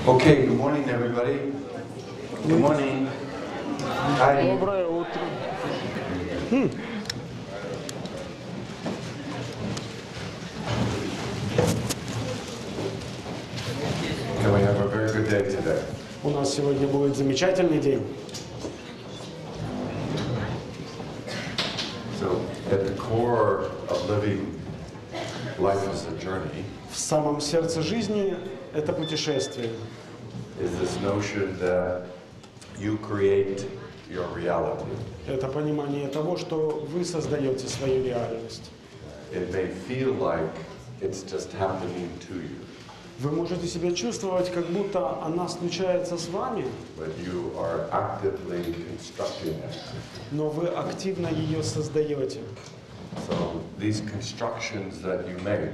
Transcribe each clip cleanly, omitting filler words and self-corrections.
Okay, good morning, everybody. Good morning. Hi. Доброе утро. Can we have a very good day today? У нас сегодня будет замечательный день. So, at the core of living life as a journey В самом сердце жизни это путешествие. is this notion that you create your reality. Это понимание того, что вы создаете свою реальность. It may feel like it's just happening to you, Вы можете себя чувствовать, как будто она случается с вами, but you are actively constructing it. но вы активно ее создаете. So, these constructions that you make,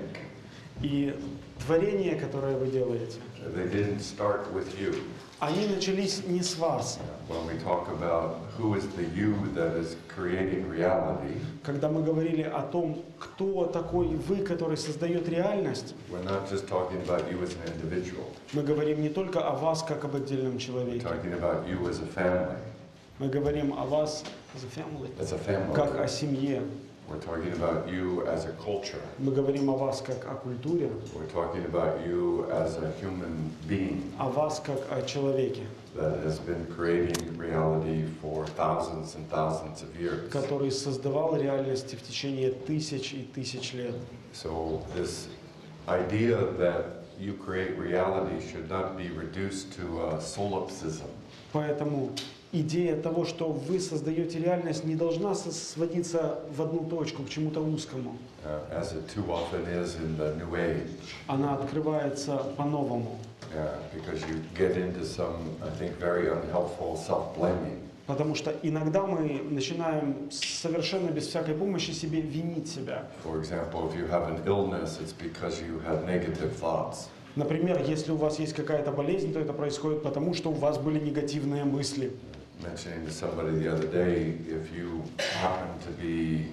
И творения, которые вы делаете, they didn't start with you. они начались не с вас. When we talk about who is the you that is creating reality, Когда мы говорили о том, кто такой вы, который создает реальность, we're not just talking about you as an individual. мы говорим не только о вас, как об отдельном We're человеке. talking about you as a family. Мы говорим о вас As a family. как о семье. We're talking about you as a culture. Мы говорим о вас как о культуре, We're talking about you as a human being о вас как о человеке, that has been creating reality for thousands and thousands of years. который создавал реальности в течение тысяч и тысяч лет. So this idea that you create reality should not be reduced to solipsism. Поэтому идея того, что вы создаете реальность, не должна сводиться в одну точку, к чему-то узкому. As it too often is in the New Age. Она открывается по-новому. Because you get into some, I think, very unhelpful self-blaming. Потому что иногда мы начинаем совершенно без всякой помощи себе винить себя. For example, if you have an illness, it's because you had negative thoughts. Например, если у вас есть какая-то болезнь, то это происходит потому, что у вас были негативные мысли. Mentioning to somebody the other day, if you happen to be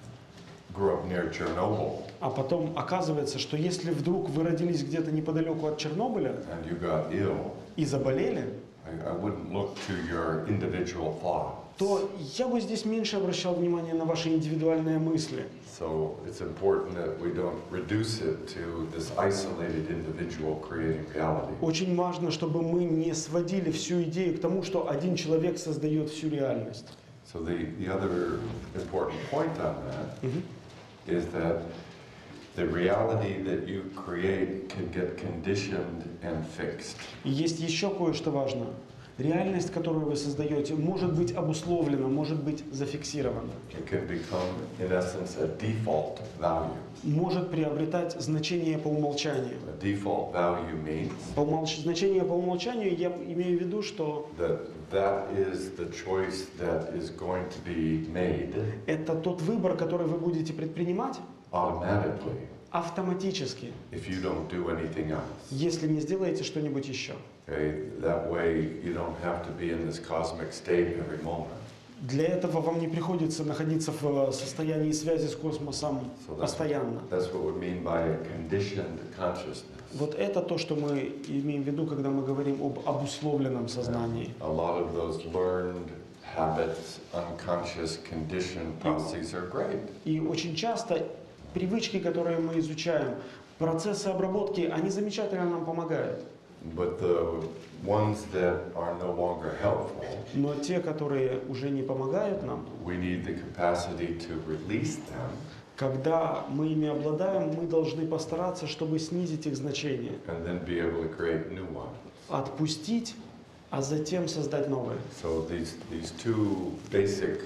grew up near Chernobyl, А потом оказывается, что если вдруг вы родились где-то неподалеку от Чернобыля and you got ill, и заболели, I wouldn't look to your individual thought. то я бы здесь меньше обращал внимание на ваши индивидуальные мысли. So it's important that we don't reduce it to this isolated individual creating reality. Очень важно, чтобы мы не сводили всю идею к тому, что один человек создает всю реальность. So the other important point on that is that the reality that you create can get conditioned and fixed. И есть еще кое-что важное. Реальность, которую вы создаете, может быть обусловлена, может быть зафиксирована. It can become, in essence, a default value. Может приобретать значение по умолчанию. A default value means Значение по умолчанию я имею в виду, что that is the choice that is going to be made это тот выбор, который вы будете предпринимать automatically автоматически, if you don't do anything else. если не сделаете что-нибудь еще. Okay? That way you don't have to be in this cosmic state every moment. Для этого вам не приходится находиться в состоянии связи с космосом постоянно. That's what we mean by conditioned consciousness. Вот это то, что мы имеем в виду, когда мы говорим об обусловленном сознании. A lot of those learned habits, unconscious conditioned processes are great. И очень часто привычки, которые мы изучаем, процессы обработки, они замечательно нам помогают. But the ones that are no longer helpful, Но те, которые уже не помогают нам, we need the capacity to release them когда мы ими обладаем, мы должны постараться, чтобы снизить их значение, and then be able to create new ones. отпустить, а затем создать новые. So these two basic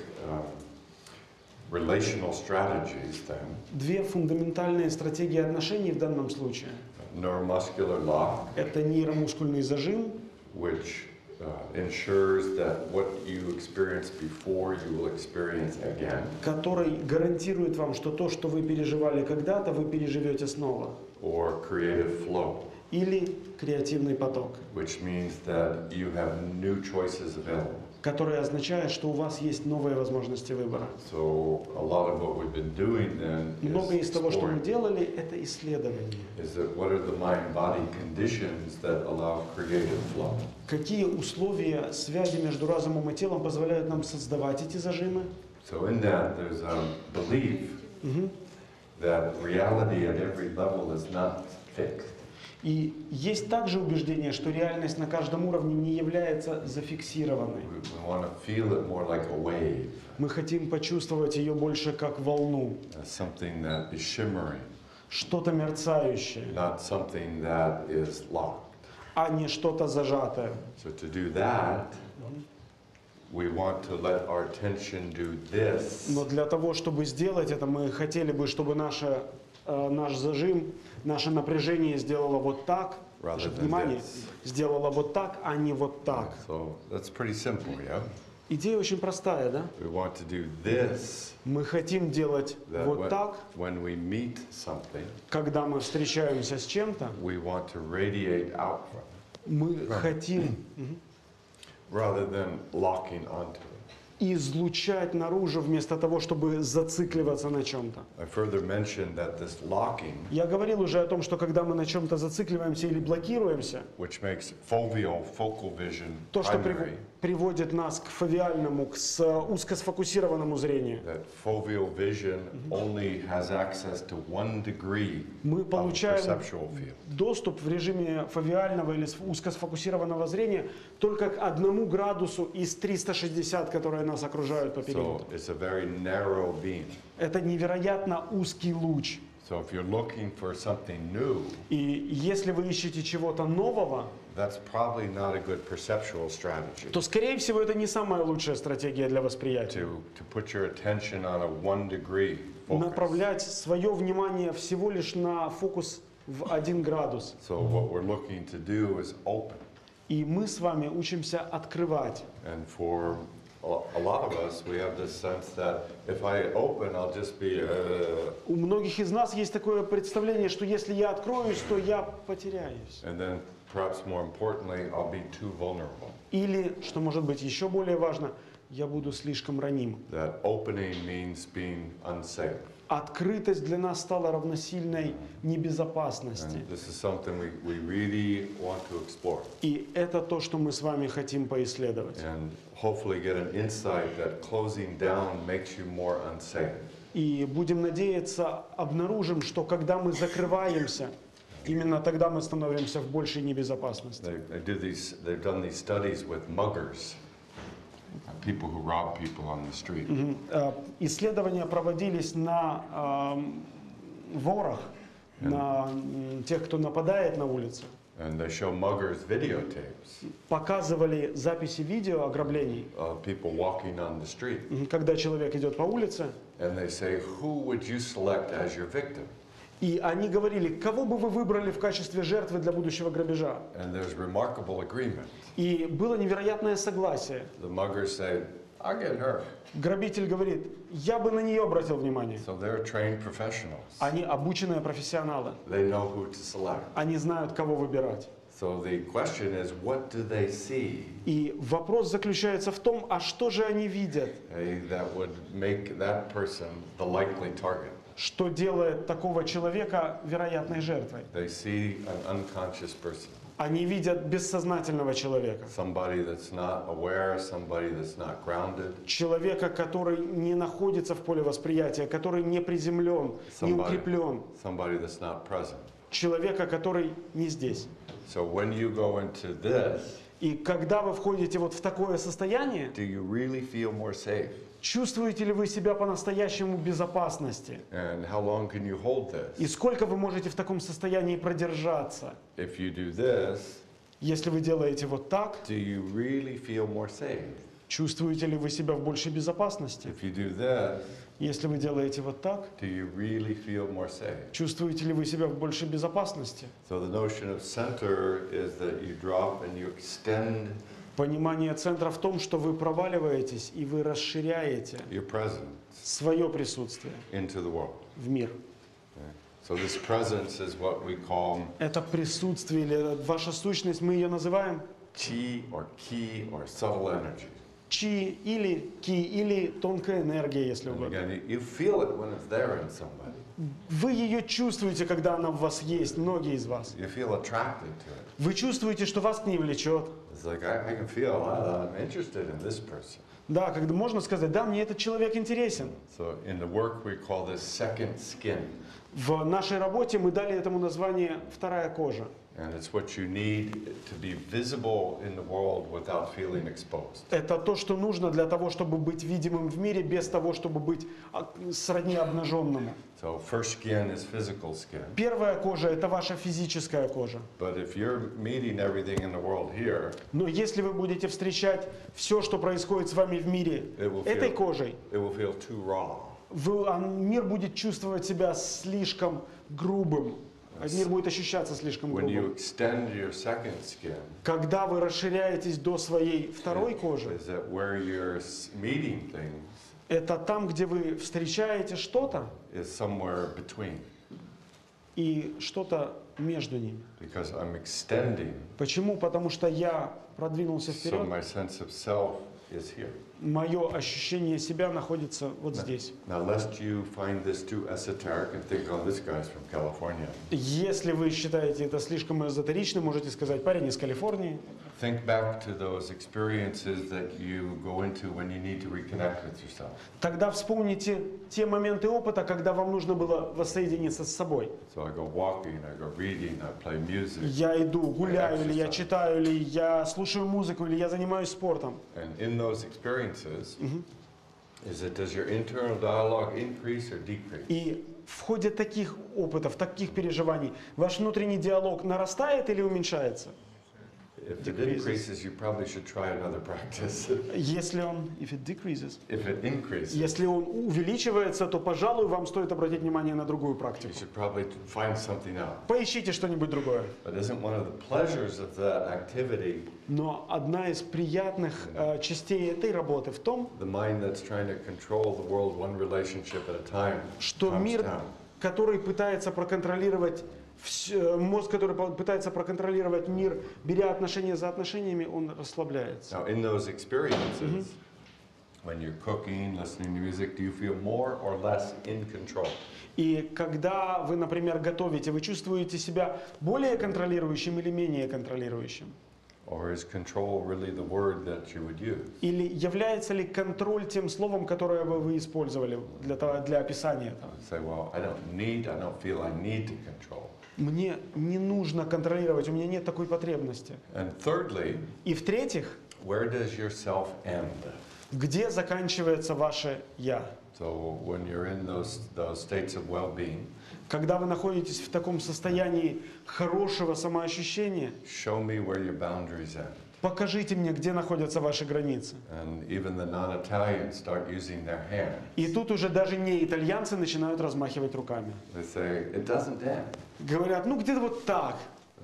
relational strategies then, Две фундаментальные стратегии отношений в данном случае. neuromuscular lock, Это нейромускульный зажим, which ensures that what you experienced before you will experience again, который гарантирует вам, что то, что вы переживали когда-то, вы переживете снова. or creative flow, Или креативный поток. which means that you have new choices available. которое означает, что у вас есть новые возможности выбора. So a lot of what we've been doing then Многое из is того, что мы exploring, делали, это исследование. is that what are the mind-body conditions that allow creative flow? Какие условия связи между разумом и телом позволяют нам создавать эти зажимы? So in that, there's a belief that reality at every level is not fixed. И есть также убеждение, что реальность на каждом уровне не является зафиксированной. We want to feel it more like a wave, Мы хотим почувствовать ее больше как волну, as something that is shimmering, что-то мерцающее, not something that is locked. а не что-то зажатое. So to do that, we want to let our attention do this. Но для того, чтобы сделать это, мы хотели бы, чтобы наш зажим, наше напряжение сделало вот так, наше внимание сделало вот так, а не вот так. So that's pretty simple, yeah? Идея очень простая, да? We want to do this, Мы хотим делать that вот так, when we meet something, когда мы встречаемся с чем-то, we want to radiate out from it, мы хотим rather than locking onto it. излучать наружу вместо того, чтобы зацикливаться на чем-то. I further mentioned that this locking, Я говорил уже о том, что когда мы на чем-то зацикливаемся или блокируемся, which makes foveal focal vision то, что primary, приводит нас к фовиальному, к узкосфокусированному зрению, that foveal vision only has access to 1 degree мы of получаем perceptual field. доступ в режиме фовиального или узкосфокусированного зрения только к 1 градусу из 360, которые нас окружают по So периметру. it's a very narrow beam. Это невероятно узкий луч. So if you're looking for something new, И если вы ищете чего-то нового, that's probably not a good perceptual strategy. то, скорее всего, это не самая лучшая стратегия для восприятия. To put your attention on a 1 degree focus. Направлять свое внимание всего лишь на фокус в 1 градус. So what we're looking to do is open. И мы с вами учимся открывать. And for a lot of us, we have this sense that if I open, I'll just be. У многих из нас есть такое представление, что если я откроюсь, то я потеряюсь. And then, perhaps more importantly, I'll be too vulnerable. Или, что может быть еще более важно, я буду слишком раним. That opening means being unsafe. Открытость для нас стала равносильной небезопасности. And this is something we really want to explore. И это то, что мы с вами хотим поисследовать. And hopefully get an insight that closing down makes you more unsafe. И будем надеяться, обнаружим, что когда мы закрываемся, именно тогда мы становимся в большей небезопасности. They've done these studies with muggers, people who rob people on the street. Исследования проводились на ворах, на тех, кто нападает на улице. And they show muggers videotapes Показывали записи видео ограблений, of people walking on the street. когда человек идет по улице, And they say, who would you select as your victim? и они говорили, кого бы вы выбрали в качестве жертвы для будущего грабежа. And there's remarkable agreement. И было невероятное согласие. The muggers say, I'll get her. Грабитель говорит, я бы на нее обратил внимание. So they're trained professionals. Они обученные профессионалы. They know who to select. Они знают, кого выбирать. So the question is, what do they see И вопрос заключается в том, а что же они видят? that would make that person the likely target? Что делает такого человека вероятной жертвой? They see an unconscious person. Они видят бессознательного человека. Somebody that's not aware, somebody that's not grounded. Человека, который не находится в поле восприятия, который не приземлен, не укреплен. Somebody that's not present. Человека, который не здесь. So when you go into this, И когда вы входите вот в такое состояние, do you really feel more safe? чувствуете ли вы себя по-настоящему в безопасности? And how long can you hold И this? сколько вы можете в таком состоянии продержаться? If you do this, Если вы делаете вот так, do you really feel more safe? чувствуете ли вы себя в большей безопасности? If you do this, Если вы делаете вот так, do you really feel more safe? чувствуете ли вы себя в большей безопасности? So the notion of center is that you drop and you extend Понимание центра в том, что вы проваливаетесь и вы расширяете your presence свое присутствие into the world. в мир. So this presence is what we call Это присутствие или ваша сущность, мы ее называем chi or ki or subtle energy. чи или ки, или тонкая энергия, если And угодно. again, you feel it when it's there in somebody. Вы ее чувствуете, когда она в вас есть, многие из вас. You feel attracted to it. Вы чувствуете, что вас к ней влечет. It's like, I can feel I'm interested in this person. Да, когда можно сказать, да, мне этот человек интересен. So in the work we call this second skin. В нашей работе мы дали этому название «вторая кожа». And it's what you need to be visible in the world without feeling exposed. Это то, что нужно для того, чтобы быть видимым в мире, без того, чтобы быть сродни обнаженному. So first skin is physical skin. Первая кожа – это ваша физическая кожа. But if you're meeting everything in the world here, Но если вы будете встречать все, что происходит с вами в мире, этой кожей, it will feel too raw. мир будет чувствовать себя слишком грубым. Мир будет ощущаться слишком When you грубым. extend your second skin, Когда вы расширяетесь до своей второй кожи, is that where you're meeting things это там, где вы встречаете что-то is somewhere between. и что-то между ними. Because I'm extending, Почему? Потому что я продвинулся so вперед. my sense of self is here. Мое ощущение себя находится вот здесь. Now, lest you find this too esoteric and think, oh, this guy's from California. Если вы считаете это слишком эзотеричным, можете сказать, парень из Калифорнии. Think back to those experiences that you go into when you need to reconnect with yourself. Тогда вспомните те моменты опыта, когда вам нужно было воссоединиться с собой. So I go walking, I go reading, I play music. Я иду, гуляю, или я читаю, или я слушаю музыку, или я занимаюсь спортом. And in those experiences, is it, does your internal dialogue increase or decrease? И в ходе таких опытов, таких переживаний, ваш внутренний диалог нарастает или уменьшается? If it increases, you probably should try another practice. Если он, if it decreases, If it increases, если он увеличивается, то, пожалуй, вам стоит обратить внимание на другую you практику. should probably find something else. Поищите что-нибудь другое. But isn't one of the pleasures of that activity Но одна из приятных частей этой работы в том, the mind that's trying to control the world one relationship at a time что calms мир, down. который пытается проконтролировать, мозг, который пытается проконтролировать мир, беря отношения за отношениями, он расслабляется. Now, in those experiences, when you're cooking, listening to music, do you feel more or less in control? И когда вы, например, готовите, вы чувствуете себя более контролирующим или менее контролирующим? Or is control really the word that you would use? Или является ли контроль тем словом, которое бы вы использовали для описания этого? Say, well, I don't feel I need to control. Мне не нужно контролировать, у меня нет такой потребности. And thirdly, И в-третьих, where does your self end? где заканчивается ваше «я»? So when you're in those states of well-being, Когда вы находитесь в таком состоянии хорошего самоощущения, show me where your boundaries end. покажите мне, где находятся ваши границы. And even the non-Italians start using their hands. И тут уже даже не итальянцы начинают размахивать руками. They say, it doesn't end. Говорят, ну где-то вот так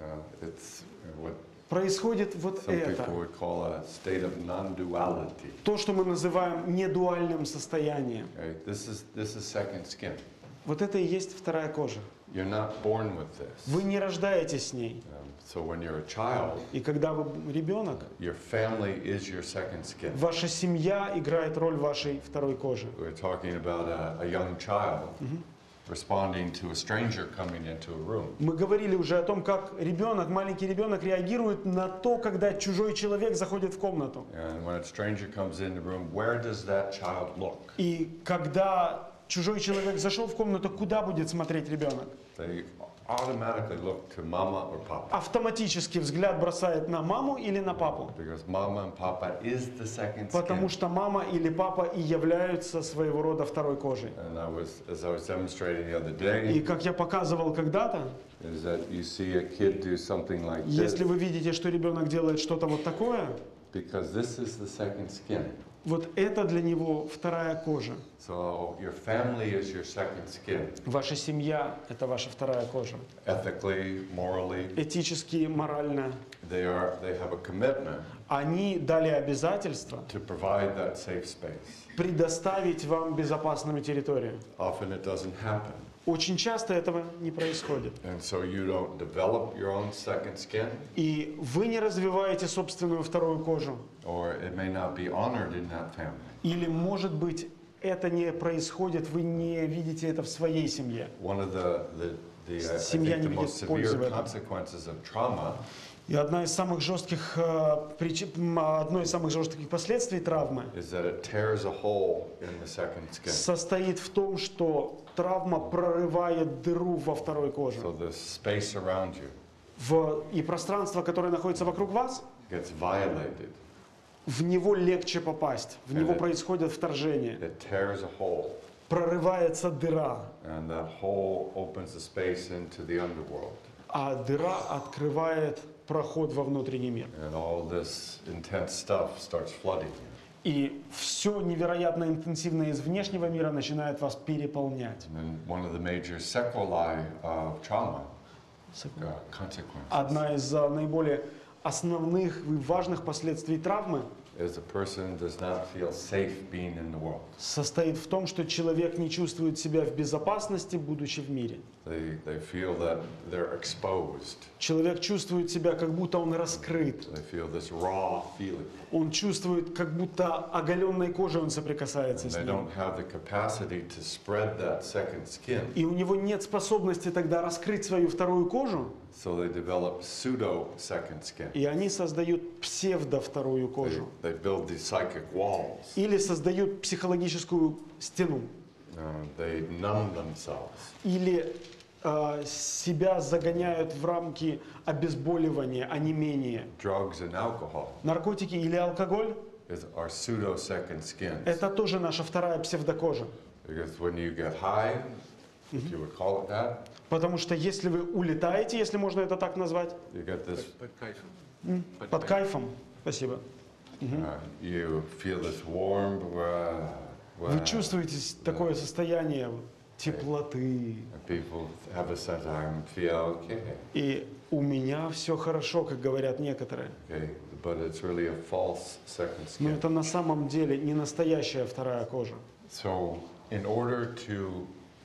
It's what происходит вот some это. people would call a state of non-duality. То, что мы называем недуальным состоянием. Okay? This is second skin. Вот это и есть вторая кожа. You're not born with this. Вы не рождаетесь с ней. So when you're a child, И когда вы ребенок, your family is your second skin. ваша семья играет роль вашей второй кожи. We're talking about a young child responding to a stranger coming into a room. Мы говорили уже о том, как ребенок, маленький ребенок реагирует на то, когда чужой человек заходит в комнату. And when a stranger comes in the room, where does that child look? И когда чужой человек зашел в комнату, куда будет смотреть ребенок? They automatically look to mama or papa. Автоматически взгляд бросает на маму или на папу. Because mama and papa is the second Потому skin. что мама или папа и являются своего рода второй кожей. And as I was demonstrating the other day, И как я показывал когда-то, is that you see a kid do something like this, если вы видите, что ребенок делает что-то вот такое, because this is the second skin. вот это для него вторая кожа. So your family is your second skin. Ваша семья – это ваша вторая кожа. Ethically, morally, Этически, морально. they have a commitment Они дали обязательство to provide that safe space. предоставить вам безопасную территорию. Often it doesn't happen. Очень часто этого не происходит. And so you don't develop your own second skin, И вы не развиваете собственную вторую кожу. or it may not be honored in that family. Или, может быть, это не происходит, вы не видите это в своей семье. One of I Семья think не the видит most пользы severe в этом. consequences of trauma И одно из самых жестких последствий травмы is that it tears a hole in the second skin. состоит в том, что травма прорывает дыру во второй коже. So the space around you И пространство, которое находится вокруг вас, gets violated. в него легче попасть, в него Это- происходит вторжение, It tears a hole, прорывается дыра, and that hole opens the space into the underworld. а дыра открывает проход во внутренний мир. And all this intense stuff starts flooding you. И все невероятно интенсивное из внешнего мира начинает вас переполнять. And then one of the major sequelae of trauma, consequences, Одна из наиболее основных и важных последствий травмы is a person does not feel safe being in the world. состоит в том, что человек не чувствует себя в безопасности, будучи в мире. They feel that they're exposed. Человек чувствует себя, как будто он раскрыт. They feel this raw feeling. Он чувствует, как будто оголенной кожей он соприкасается And с they ним. don't have the capacity to spread that second skin. И у него нет способности тогда раскрыть свою вторую кожу, So they develop pseudo second skin. и они создают псевдо-вторую кожу. They build these psychic walls. Или создают психологическую стену. They numb themselves. Или себя загоняют в рамки обезболивания, онемения. Drugs and alcohol Наркотики или алкоголь are pseudo second skins. – это тоже наша вторая псевдокожа. Because when you get high, if you would call it that, Потому что если вы улетаете, если можно это так назвать, you get this, под кайфом, спасибо, you feel this warm, вы чувствуете такое состояние теплоты. people have a sense I feel okay. И у меня все хорошо, как говорят некоторые. Okay, but it's really a false second Но skin. это на самом деле не настоящая вторая кожа. So, in order to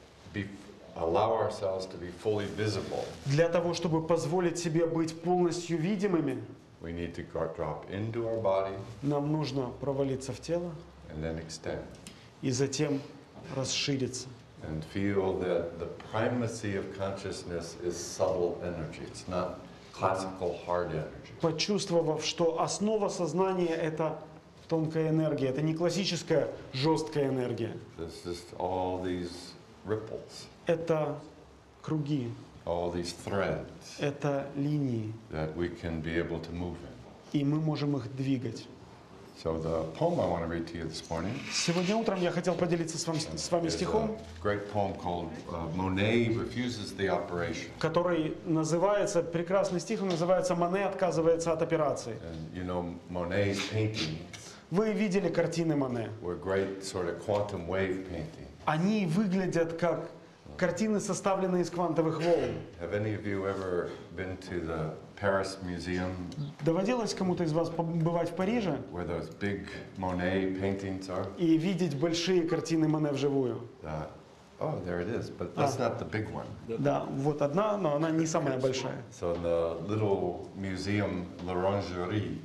allow ourselves to be fully visible, Для того, чтобы позволить себе быть полностью видимыми, we need to drop into our body нам нужно провалиться в тело and then extend и затем расшириться. and feel that the primacy of consciousness is subtle energy. It's not classical hard energy. Почувствовав, что основа сознания – это тонкая энергия, это не классическая жесткая энергия, There's just all these ripples, это круги, all these threads это линии, that we can be able to move in. и мы можем их двигать. So the poem I want to read to you this morning Сегодня утром я хотел поделиться с вами is стихом, a great poem called Monet Refuses the Operation. который называется, прекрасный стих, он называется «Мане отказывается от операции». And you know, Monet's paintings Вы видели картины Мане. were great sort of quantum wave paintings. Они выглядят как картины, составленные из квантовых волн. Have any of you ever been to the Paris Museum Доводилось кому-то из вас побывать в Париже where those big Monet paintings are? и видеть большие картины Мане вживую? Oh, there it is, but that's not the big one. Да, вот одна, но она не самая большая. So in the little museum, L'Orangerie,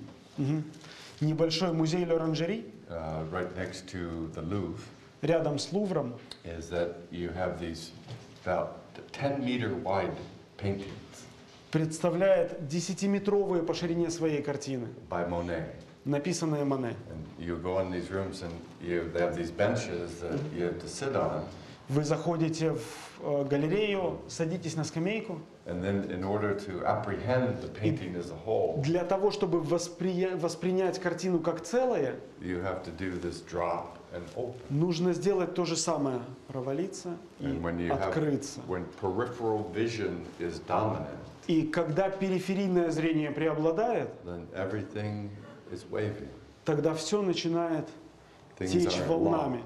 Небольшой музей L'Orangerie right next to the Louvre, рядом с Лувром is that you have these about 10-meter wide paintings представляет 10-метровые по ширине своей картины, by Monet. написанные Мане. And you go in these rooms and they have these benches that you have to sit on. Вы заходите в галерею, садитесь на скамейку. And then in order to apprehend the painting as a whole, Для того, чтобы воспринять картину как целое, you have to do this drop and open. нужно сделать то же самое. Провалиться и And открыться. when peripheral vision is dominant, И когда периферийное зрение преобладает, then everything is waving. тогда все начинает Things течь are волнами. locked.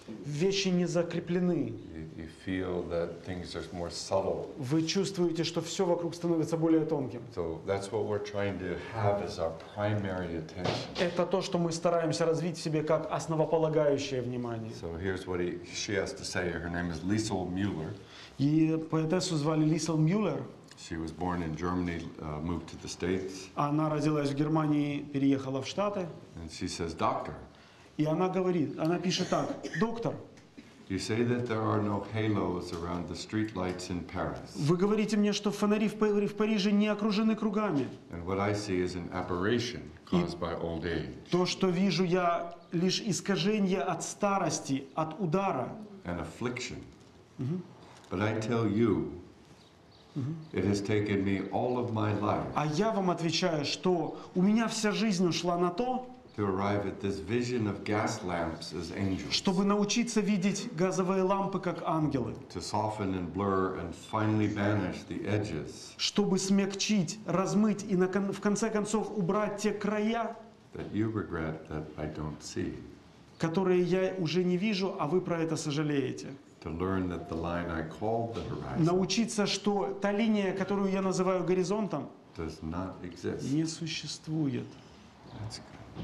Вещи не закреплены. You feel that things are more subtle. Вы чувствуете, что все вокруг становится более тонким. So that's what we're trying to have as our primary attention. Это то, что мы стараемся развить в себе как основополагающее внимание. So here's what she has to say. Her name is Liesl Mueller. И поэтессу звали Лисел Мюллер. She was born in Germany, moved to the States. Она родилась в Германии, переехала в Штаты. And she says, Doctor, И она говорит, она пишет так: доктор, you say that there are no halos around the streetlights in Paris. вы говорите мне, что фонари в Париже не окружены кругами. And what I see is an aberration caused by old age. То, что вижу я, лишь искажение от старости, от удара. An affliction. But I tell you, it has taken me all of my life А я вам отвечаю, что у меня вся жизнь ушла на то, to arrive at this vision of gas lamps as angels, чтобы научиться видеть газовые лампы как ангелы, to soften and blur and finally banish the edges чтобы смягчить, размыть и в конце концов убрать те края, that you regret that I don't see, которые я уже не вижу, а вы про это сожалеете. to learn that the line I called the horizon Научиться, что та линия, которую я называю горизонтом, does not exist. не существует. That's good.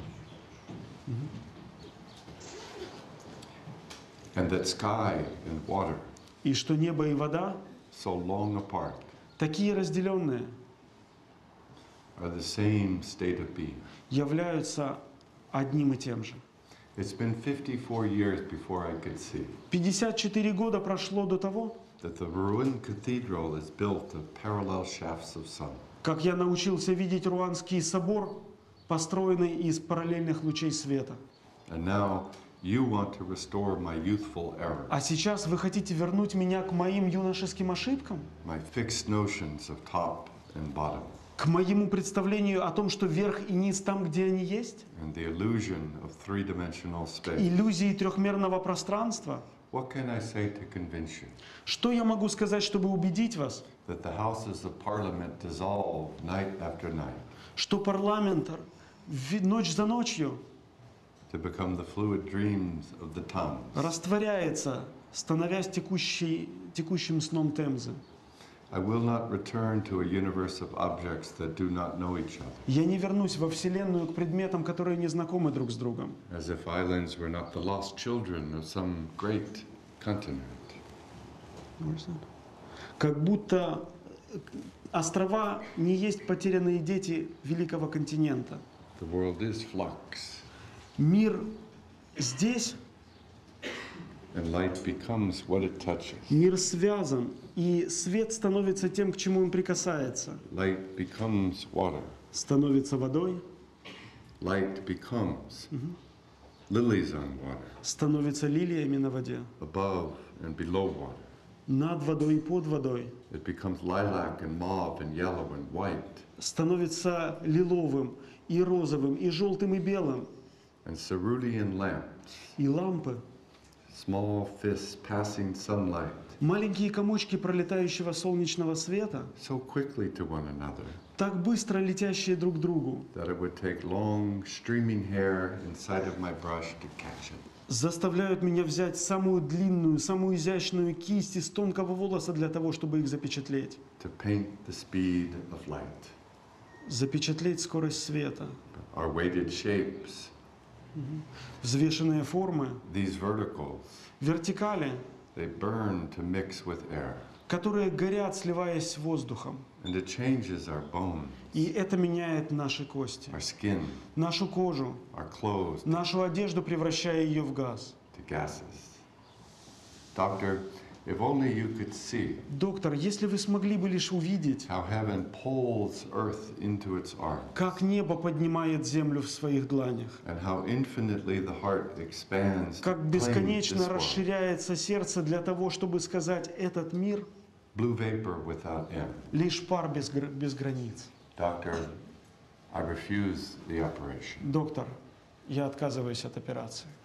And that sky and water, И что небо и вода, so long apart, такие разделенные, are the same state of being. являются одним и тем же. It's been 54 years before I could see 54 года прошло до того, that the ruined cathedral is built of parallel shafts of sun. как я научился видеть Руанский собор, построенный из параллельных лучей света. And now you want to restore my youthful errors, А сейчас вы хотите вернуть меня к моим юношеским ошибкам? my fixed notions of top and bottom, К моему представлению о том, что верх и низ там, где они есть? and the illusion of three-dimensional space. Иллюзии трехмерного пространства? What can I say to convince you Что я могу сказать, чтобы убедить вас, that the houses of parliament dissolve night after night что парламент ночь за ночью to become the fluid dreams of the Thames? растворяется, становясь текущим сном Темзы? I will not return to a universe of objects that do not know each other, Я не вернусь во Вселенную к предметам, которые не знакомы друг с другом. as if islands were not the lost children of some great continent. Как будто острова не есть потерянные дети великого континента. The world is flux, Мир здесь, and light becomes what it touches. мир связан, и свет становится тем, к чему он прикасается. Light becomes water. Становится водой, Light becomes lilies on water, становится лилиями на воде, above and below water. над водой и под водой. It becomes lilac and mauve and yellow and white, Становится лиловым, и розовым, и желтым, и белым. and cerulean lamps, И лампы, small fists passing sunlight маленькие комочки пролетающего солнечного света, so quickly to one another так быстро летящие друг к другу, that it would take long streaming hair inside of my brush to catch it. заставляют меня взять самую длинную, самую изящную кисть из тонкого волоса для того, чтобы их запечатлеть. To paint the speed of light. Запечатлеть скорость света. Our weighted shapes, Взвешенные формы, these verticals, вертикали, they burn to mix with air. которые горят, сливаясь с воздухом. And it changes our bones, И это меняет наши кости, our skin, нашу кожу, our clothes нашу одежду, превращая ее в газ. to gases. Doctor, if only you could see Доктор, если вы смогли бы лишь увидеть, how heaven pulls earth into its arms, как небо поднимает землю в своих дланях, and how infinitely the heart expands to как claim бесконечно this world. расширяется сердце для того, чтобы сказать, этот мир Blue vapor without end. лишь пар без границ. Doctor, I refuse the operation. Доктор, я отказываюсь от операции.